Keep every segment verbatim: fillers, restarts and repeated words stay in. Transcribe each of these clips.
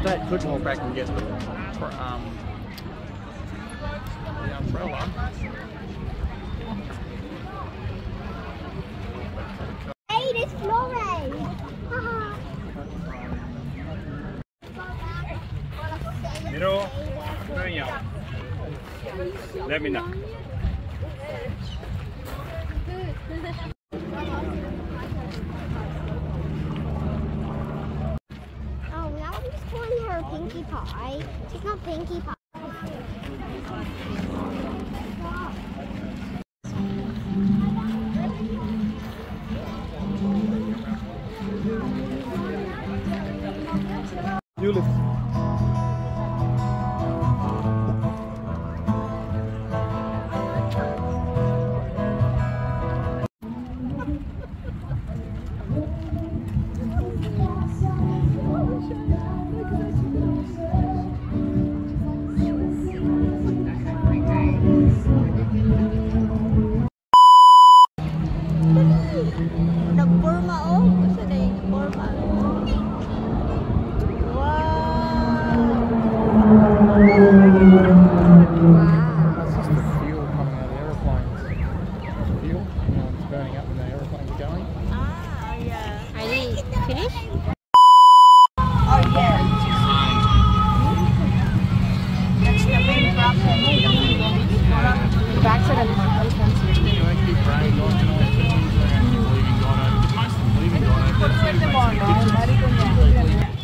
Dad could walk back and get the, um, the umbrella. Hey, it's Floriade. Miro, let me know. Oh, now I'm just calling her Pinkie Pie. She's not Pinkie Pie. Julep. Nagporma oh. Kasi na yung porma. That's just the fuel coming out of the aeroplanes. Fuel, you know, it's burning up when the aeroplanes are going. Ah, yeah. Are you finished? Oh, yeah. That's the main problem. Back to the You know, keep praying God can always do things around you believing God over. Because most of them believe in God over. That's basically a picture.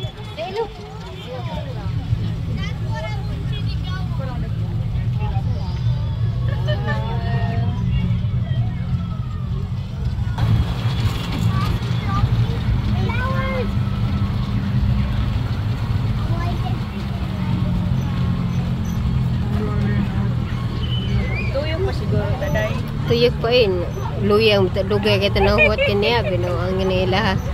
Tuyok pa yun. Luyang, dugay kita na huwat kanya. Binuang nila.